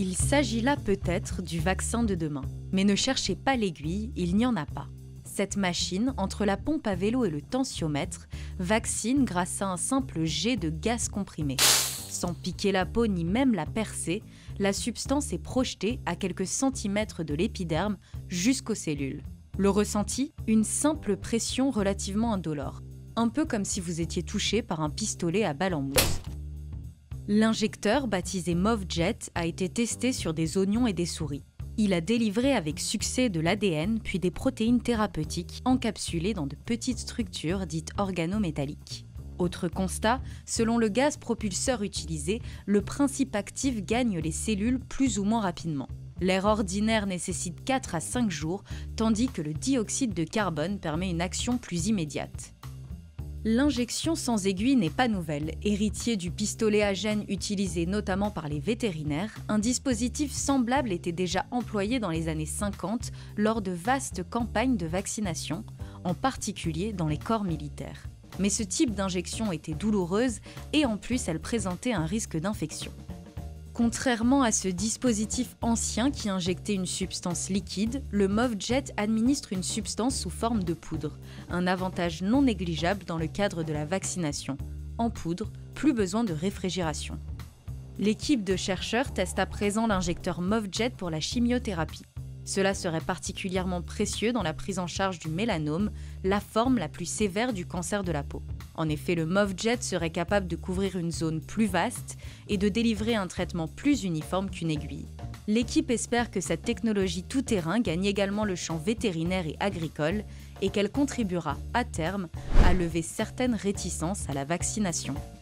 Il s'agit là peut-être du vaccin de demain. Mais ne cherchez pas l'aiguille, il n'y en a pas. Cette machine, entre la pompe à vélo et le tensiomètre, vaccine grâce à un simple jet de gaz comprimé. Sans piquer la peau ni même la percer, la substance est projetée à quelques centimètres de l'épiderme jusqu'aux cellules. Le ressenti? Une simple pression relativement indolore. Un peu comme si vous étiez touché par un pistolet à balle en mousse. L'injecteur, baptisé MovJet, a été testé sur des oignons et des souris. Il a délivré avec succès de l'ADN puis des protéines thérapeutiques encapsulées dans de petites structures dites organométalliques. Autre constat, selon le gaz propulseur utilisé, le principe actif gagne les cellules plus ou moins rapidement. L'air ordinaire nécessite 4 à 5 jours, tandis que le dioxyde de carbone permet une action plus immédiate. L'injection sans aiguille n'est pas nouvelle. Héritier du pistolet à gène utilisé notamment par les vétérinaires, un dispositif semblable était déjà employé dans les années 50 lors de vastes campagnes de vaccination, en particulier dans les corps militaires. Mais ce type d'injection était douloureuse et en plus elle présentait un risque d'infection. Contrairement à ce dispositif ancien qui injectait une substance liquide, le MovJet administre une substance sous forme de poudre, un avantage non négligeable dans le cadre de la vaccination. En poudre, plus besoin de réfrigération. L'équipe de chercheurs teste à présent l'injecteur MovJet pour la chimiothérapie. Cela serait particulièrement précieux dans la prise en charge du mélanome, la forme la plus sévère du cancer de la peau. En effet, le MovJet serait capable de couvrir une zone plus vaste et de délivrer un traitement plus uniforme qu'une aiguille. L'équipe espère que cette technologie tout-terrain gagne également le champ vétérinaire et agricole et qu'elle contribuera, à terme, à lever certaines réticences à la vaccination.